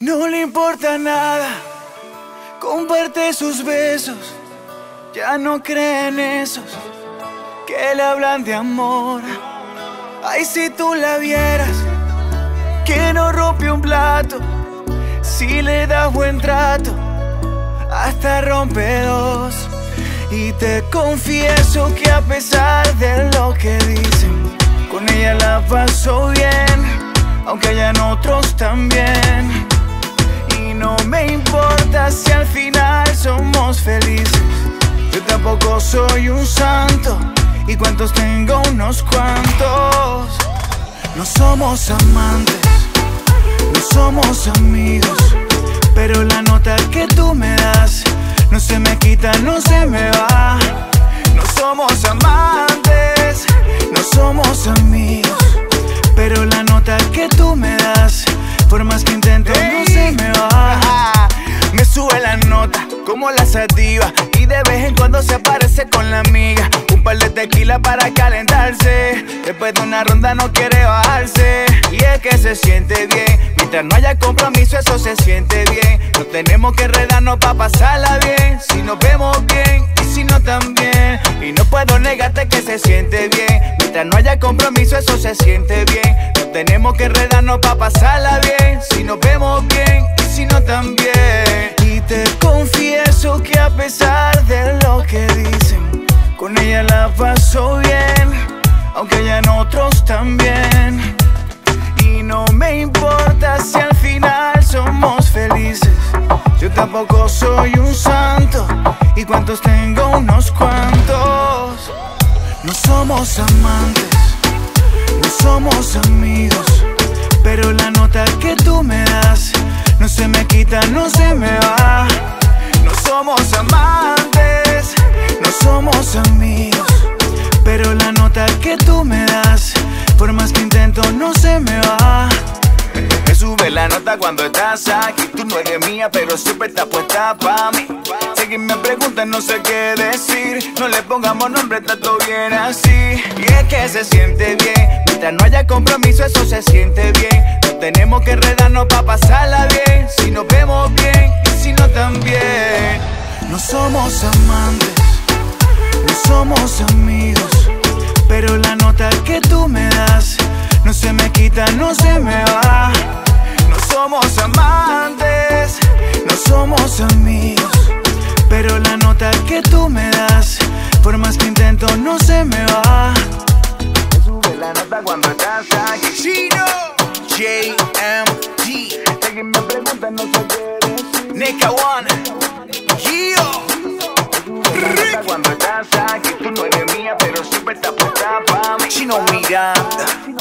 No le importa nada, comparte sus besos. Ya no cree en esos que le hablan de amor. Ay, si tú la vieras, que no rompe un plato. Si le das buen trato, hasta rompe dos. Y te confieso que a pesar de lo que dicen, con ella la paso bien, aunque hayan otros también. Y no me importa si al final somos felices. Yo tampoco soy un santo, y cuantos tengo, unos cuantos. No somos amantes, no somos amigos, pero la nota que tú me das no se me quita, no se me va. No somos amantes, no somos amigos, pero la nota que tú me das, por más que intento, no se me va. Me sube la nota como la sativa, y de vez en cuando se aparece con la amiga. Un par de tequila para calentarse, después de una ronda no quiere bajarse. Y es que se siente bien, mientras no haya compromiso eso se siente bien. No tenemos que enredarnos pa' pasarla bien, si nos vemos bien y si no también. Y no puedo negarte que se siente bien, mientras no haya compromiso eso se siente bien. No tenemos que enredarnos pa' pasarla bien, si nos vemos bien y si no también. Y te confieso que a pesar de lo que dicen, con ella la paso bien, aunque hayan otros también. Y no me importa si al final somos felices. Yo tampoco soy un santo, y cuantos tengo, unos cuantos. No somos amantes, no somos amigos, pero la nota que tú me das no se me quita, no se me va. No somos amantes, no somos amigos, pero la nota que tú me das, por más que intento, no se me va. Me sube la nota cuando estás aquí. Tú no eres mía, pero siempre estás puesta pa' mí. Si alguien me pregunta, no sé qué decir. No le pongamos nombre, está todo bien así. Y es que se siente bien, mientras no haya compromiso, eso se siente bien. No tenemos que enredarnos pa' pasarla bien, si nos vemos bien y si no también. No somos amantes, no somos amigos, pero la nota que tú me das no se me quita, no se me va. No somos amantes, no somos amigos, pero la nota que tú me das, por más que intento, no se me va. Me sube la nota cuando estás aquí. Chino, JMG. Si alguien me pregunta, no sé qué decir. Nika One, Gio. Cuando estás aquí, tú no eres mía, pero siempre estás puesta pa' mí. Chino Miranda.